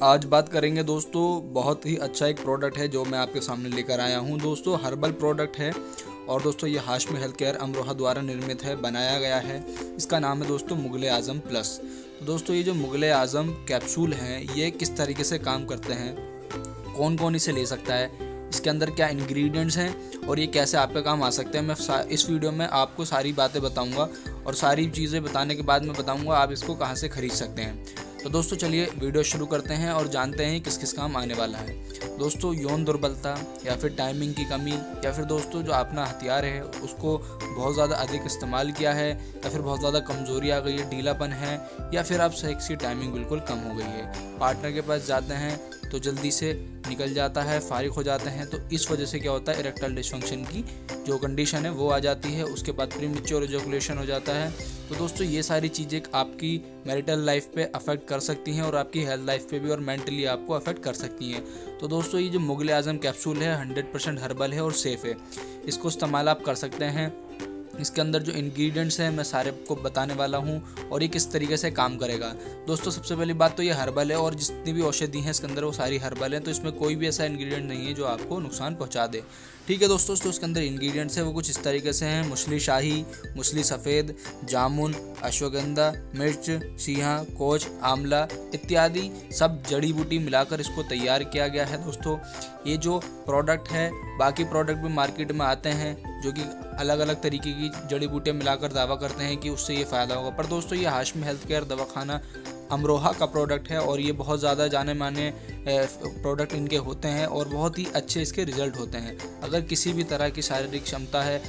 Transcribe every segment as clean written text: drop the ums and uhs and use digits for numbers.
आज बात करेंगे दोस्तों, बहुत ही अच्छा एक प्रोडक्ट है जो मैं आपके सामने लेकर आया हूं दोस्तों। हर्बल प्रोडक्ट है और दोस्तों ये हाशमी हेल्थ केयर अमरोहा द्वारा निर्मित है, बनाया गया है। इसका नाम है दोस्तों मुगले आज़म प्लस। तो दोस्तों ये जो मुगले आज़म कैप्सूल हैं ये किस तरीके से काम करते हैं, कौन कौन इसे ले सकता है, इसके अंदर क्या इंग्रेडिएंट्स हैं और ये कैसे आपके काम आ सकते हैं, मैं इस वीडियो में आपको सारी बातें बताऊंगा। और सारी चीज़ें बताने के बाद मैं बताऊंगा आप इसको कहां से खरीद सकते हैं। तो दोस्तों चलिए वीडियो शुरू करते हैं और जानते हैं किस किस काम आने वाला है। दोस्तों यौन दुर्बलता या फिर टाइमिंग की कमी या फिर दोस्तों जो अपना हथियार है उसको बहुत ज़्यादा अधिक इस्तेमाल किया है या फिर बहुत ज़्यादा कमज़ोरी आ गई है, ढीलापन है, या फिर आप सेक्स की टाइमिंग बिल्कुल कम हो गई है, पार्टनर के पास जाते हैं तो जल्दी से निकल जाता है, फारिग हो जाते हैं, तो इस वजह से क्या होता है इरेक्टाइल डिसफंक्शन की जो कंडीशन है वो आ जाती है। उसके बाद प्रीमेच्योर इजैकुलेशन हो जाता है। तो दोस्तों ये सारी चीज़ें आपकी मैरिटल लाइफ पे अफेक्ट कर सकती हैं और आपकी हेल्थ लाइफ पे भी और मेंटली आपको अफेक्ट कर सकती हैं। तो दोस्तों ये जो मुगले आज़म कैप्सूल है 100% हर्बल है और सेफ़ है, इसको इस्तेमाल आप कर सकते हैं। इसके अंदर जो इंग्रेडिएंट्स हैं मैं सारे को बताने वाला हूं और ये किस तरीके से काम करेगा। दोस्तों सबसे पहली बात तो ये हर्बल है और जितनी भी औषधि हैं इसके अंदर वो सारी हर्बल हैं, तो इसमें कोई भी ऐसा इंग्रेडिएंट नहीं है जो आपको नुकसान पहुंचा दे। ठीक है दोस्तों, तो इसके अंदर इंग्रेडिएंट्स है वो कुछ इस तरीके से हैं: मूसली शाही, मूसली सफ़ेद, जामुन, अश्वगंधा, मिर्च, सिंहा, कोच, आंवला इत्यादि सब जड़ी बूटी मिलाकर इसको तैयार किया गया है। दोस्तों ये जो प्रोडक्ट है, बाकी प्रोडक्ट भी मार्केट में आते हैं जो कि अलग अलग तरीके की जड़ी बूटियाँ मिलाकर दावा करते हैं कि उससे ये फ़ायदा होगा, पर दोस्तों ये हाशमी हेल्थ केयर दवाखाना अमरोहा का प्रोडक्ट है और ये बहुत ज़्यादा जाने माने प्रोडक्ट इनके होते हैं और बहुत ही अच्छे इसके रिज़ल्ट होते हैं। अगर किसी भी तरह की शारीरिक क्षमता है,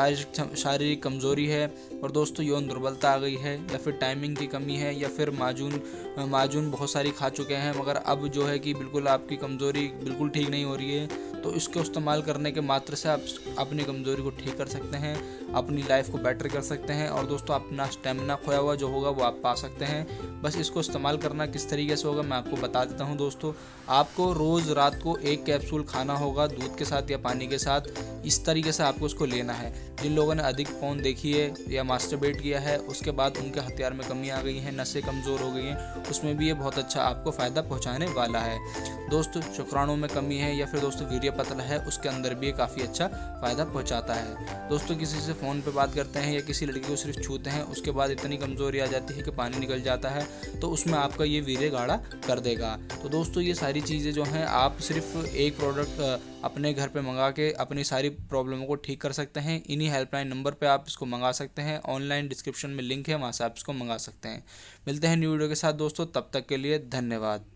शारीरिक कमज़ोरी है और दोस्तों यौन दुर्बलता आ गई है या फिर टाइमिंग की कमी है या फिर माजून बहुत सारी खा चुके हैं मगर अब जो है कि बिल्कुल आपकी कमज़ोरी बिल्कुल ठीक नहीं हो रही है, तो इसको इस्तेमाल करने के मात्र से आप अपनी कमज़ोरी को ठीक कर सकते हैं, अपनी लाइफ को बेटर कर सकते हैं और दोस्तों अपना स्टेमिना खोया हुआ जो होगा वो आप पा सकते हैं। बस इसको इस्तेमाल करना किस तरीके से होगा मैं आपको बता देता हूं। दोस्तों आपको रोज़ रात को एक कैप्सूल खाना होगा दूध के साथ या पानी के साथ, इस तरीके से आपको उसको लेना है। जिन लोगों ने अधिक पॉर्न देखी है या मास्टरबेट किया है उसके बाद उनके हथियार में कमी आ गई है, नसें कमज़ोर हो गई हैं, उसमें भी ये बहुत अच्छा आपको फ़ायदा पहुँचाने वाला है। दोस्तों शुक्राणुओं में कमी है या फिर दोस्तों वीर्य पतला है उसके अंदर भी ये काफ़ी अच्छा फ़ायदा पहुँचाता है। दोस्तों किसी से फ़ोन पे बात करते हैं या किसी लड़की को सिर्फ छूते हैं उसके बाद इतनी कमज़ोरी आ जाती है कि पानी निकल जाता है, तो उसमें आपका ये वीर्य गाढ़ा कर देगा। तो दोस्तों ये सारी चीज़ें जो हैं आप सिर्फ एक प्रोडक्ट अपने घर पे मंगा के अपनी सारी प्रॉब्लमों को ठीक कर सकते हैं। इन्हीं हेल्पलाइन नंबर पे आप इसको मंगा सकते हैं, ऑनलाइन डिस्क्रिप्शन में लिंक है वहाँ से आप इसको मंगा सकते हैं। मिलते हैं न्यू वीडियो के साथ दोस्तों, तब तक के लिए धन्यवाद।